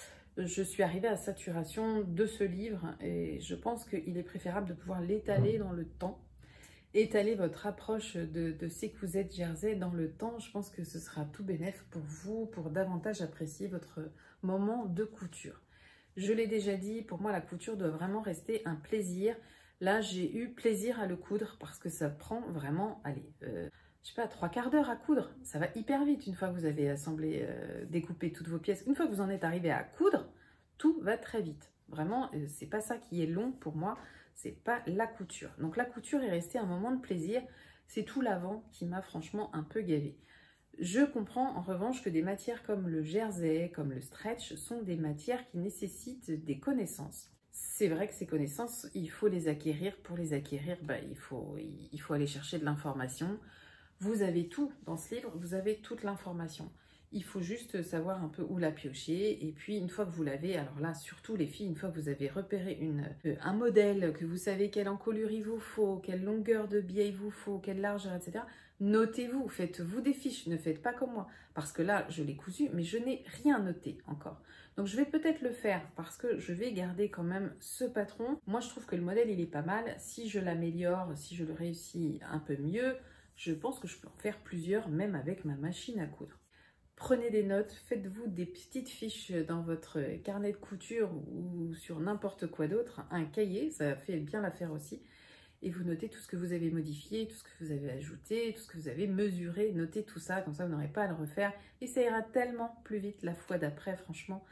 Je suis arrivée à saturation de ce livre et je pense qu'il est préférable de pouvoir l'étaler dans le temps. Étaler votre approche de ces cousettes jersey dans le temps, je pense que ce sera tout bénef pour vous, pour davantage apprécier votre moment de couture. Je l'ai déjà dit, pour moi la couture doit vraiment rester un plaisir. Là, j'ai eu plaisir à le coudre parce que ça prend vraiment, allez, je sais pas, 3/4 d'heure à coudre. Ça va hyper vite une fois que vous avez assemblé, découpé toutes vos pièces. Une fois que vous en êtes arrivé à coudre, tout va très vite. Vraiment, c'est pas ça qui est long pour moi, c'est pas la couture. Donc la couture est restée un moment de plaisir. C'est tout l'avant qui m'a franchement un peu gavée. Je comprends en revanche que des matières comme le jersey, comme le stretch, sont des matières qui nécessitent des connaissances. C'est vrai que ces connaissances, il faut les acquérir. Pour les acquérir, il faut aller chercher de l'information. Vous avez tout dans ce livre, vous avez toute l'information. Il faut juste savoir un peu où la piocher. Et puis, une fois que vous l'avez, alors là, surtout les filles, une fois que vous avez repéré un modèle, que vous savez quelle encolure il vous faut, quelle longueur de biais il vous faut, quelle largeur, etc., notez-vous, faites-vous des fiches, ne faites pas comme moi. Parce que là, je l'ai cousu, mais je n'ai rien noté encore. Donc, je vais peut-être le faire parce que je vais garder quand même ce patron. Moi, je trouve que le modèle, il est pas mal. Si je l'améliore, si je le réussis un peu mieux, je pense que je peux en faire plusieurs, même avec ma machine à coudre. Prenez des notes, faites-vous des petites fiches dans votre carnet de couture ou sur n'importe quoi d'autre, un cahier, ça fait bien l'affaire aussi. Et vous notez tout ce que vous avez modifié, tout ce que vous avez ajouté, tout ce que vous avez mesuré, notez tout ça, comme ça vous n'aurez pas à le refaire. Et ça ira tellement plus vite la fois d'après, franchement.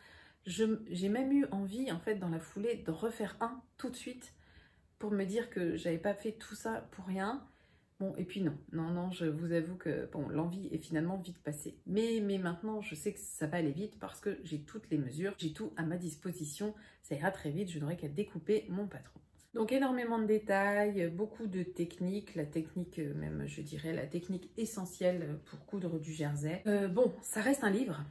J'ai même eu envie, en fait, dans la foulée, de refaire un tout de suite pour me dire que j'avais pas fait tout ça pour rien. Bon, et puis non, je vous avoue que bon, l'envie est finalement vite passée. Mais maintenant, je sais que ça va aller vite parce que j'ai toutes les mesures, j'ai tout à ma disposition. Ça ira très vite, je n'aurai qu'à découper mon patron. Donc énormément de détails, beaucoup de techniques, la technique même, je dirais, la technique essentielle pour coudre du jersey. Bon, ça reste un livre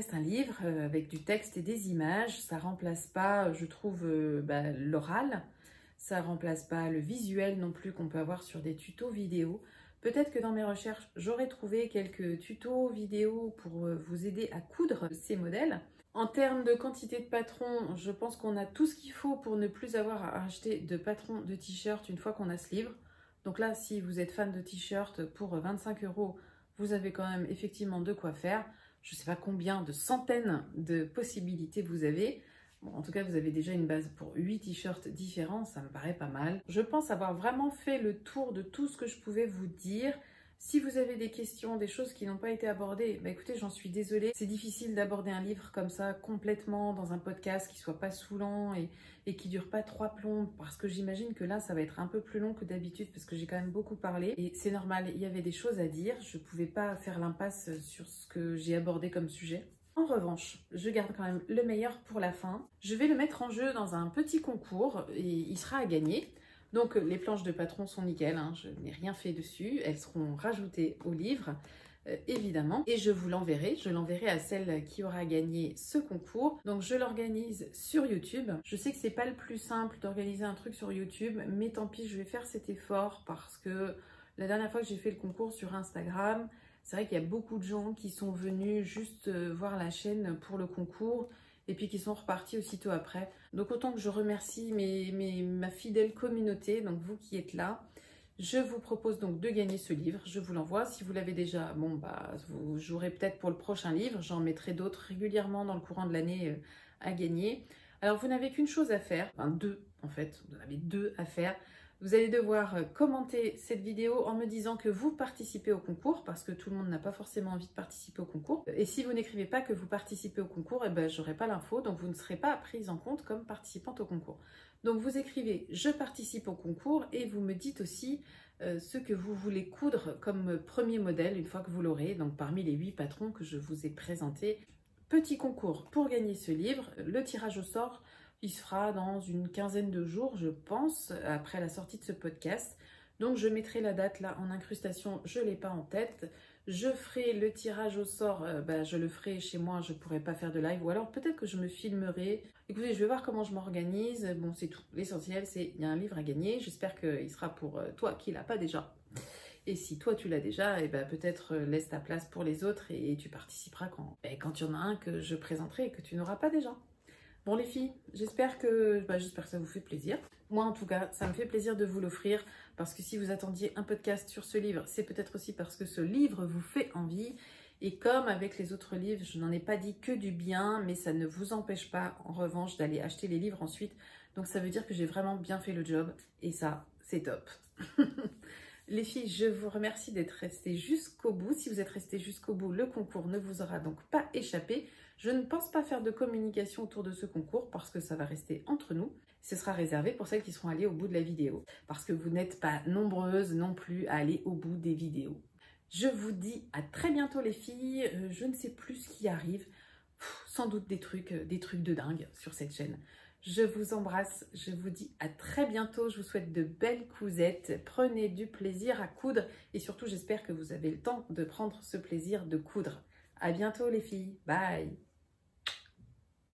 avec du texte et des images. Ça remplace pas, je trouve, l'oral. Ça remplace pas le visuel non plus qu'on peut avoir sur des tutos vidéo. Peut-être que dans mes recherches, j'aurais trouvé quelques tutos vidéo pour vous aider à coudre ces modèles. En termes de quantité de patrons, je pense qu'on a tout ce qu'il faut pour ne plus avoir à acheter de patrons de t-shirt une fois qu'on a ce livre. Donc là, si vous êtes fan de t-shirt pour 25 €, vous avez quand même effectivement de quoi faire. Je ne sais pas combien de centaines de possibilités vous avez. Bon, en tout cas, vous avez déjà une base pour 8 t-shirts différents, ça me paraît pas mal. Je pense avoir vraiment fait le tour de tout ce que je pouvais vous dire. Si vous avez des questions, des choses qui n'ont pas été abordées, écoutez, j'en suis désolée. C'est difficile d'aborder un livre comme ça complètement dans un podcast qui soit pas saoulant et qui dure pas 3 plombes, parce que j'imagine que là, ça va être un peu plus long que d'habitude parce que j'ai quand même beaucoup parlé. Et c'est normal, il y avait des choses à dire. Je pouvais pas faire l'impasse sur ce que j'ai abordé comme sujet. En revanche, je garde quand même le meilleur pour la fin. Je vais le mettre en jeu dans un petit concours et il sera à gagner. Donc les planches de patron sont nickel, hein, je n'ai rien fait dessus. Elles seront rajoutées au livre, évidemment. Et je vous l'enverrai. Je l'enverrai à celle qui aura gagné ce concours. Donc je l'organise sur YouTube. Je sais que c'est pas le plus simple d'organiser un truc sur YouTube, mais tant pis, je vais faire cet effort parce que La dernière fois que j'ai fait le concours sur Instagram, c'est vrai qu'il y a beaucoup de gens qui sont venus juste voir la chaîne pour le concours et puis qui sont repartis aussitôt après. Donc autant que je remercie ma fidèle communauté, donc vous qui êtes là. Je vous propose donc de gagner ce livre, je vous l'envoie. Si vous l'avez déjà, bon bah vous jouerez peut-être pour le prochain livre, j'en mettrai d'autres régulièrement dans le courant de l'année à gagner. Alors vous n'avez qu'une chose à faire, enfin deux en fait, vous en avez deux à faire. Vous allez devoir commenter cette vidéo en me disant que vous participez au concours, parce que tout le monde n'a pas forcément envie de participer au concours. Et si vous n'écrivez pas que vous participez au concours, eh ben, j'aurai pas l'info, donc vous ne serez pas prise en compte comme participante au concours. Donc vous écrivez « Je participe au concours » et vous me dites aussi ce que vous voulez coudre comme premier modèle une fois que vous l'aurez, donc parmi les 8 patrons que je vous ai présentés. Petit concours pour gagner ce livre, le tirage au sort, il se fera dans une quinzaine de jours, je pense, après la sortie de ce podcast. Donc, je mettrai la date là en incrustation, je ne l'ai pas en tête. Je ferai le tirage au sort, je le ferai chez moi, je ne pourrai pas faire de live. Ou alors, peut-être que je me filmerai. Écoutez, je vais voir comment je m'organise. Bon, c'est tout. L'essentiel, c'est qu'il y a un livre à gagner. J'espère qu'il sera pour toi qui ne l'as pas déjà. Et si toi, tu l'as déjà, et peut-être laisse ta place pour les autres et tu participeras quand il y en a un que je présenterai et que tu n'auras pas déjà. Bon les filles, j'espère que ça vous fait plaisir. Moi en tout cas, ça me fait plaisir de vous l'offrir parce que si vous attendiez un podcast sur ce livre, c'est peut-être aussi parce que ce livre vous fait envie. Et comme avec les autres livres, je n'en ai pas dit que du bien, mais ça ne vous empêche pas en revanche d'aller acheter les livres ensuite. Donc ça veut dire que j'ai vraiment bien fait le job et ça, c'est top. Les filles, je vous remercie d'être restées jusqu'au bout. Si vous êtes restées jusqu'au bout, le concours ne vous aura donc pas échappé. Je ne pense pas faire de communication autour de ce concours parce que ça va rester entre nous. Ce sera réservé pour celles qui seront allées au bout de la vidéo. Parce que vous n'êtes pas nombreuses non plus à aller au bout des vidéos. Je vous dis à très bientôt les filles. Je ne sais plus ce qui arrive. Sans doute des trucs de dingue sur cette chaîne. Je vous embrasse, je vous dis à très bientôt, je vous souhaite de belles cousettes, prenez du plaisir à coudre et surtout j'espère que vous avez le temps de prendre ce plaisir de coudre. À bientôt les filles, bye!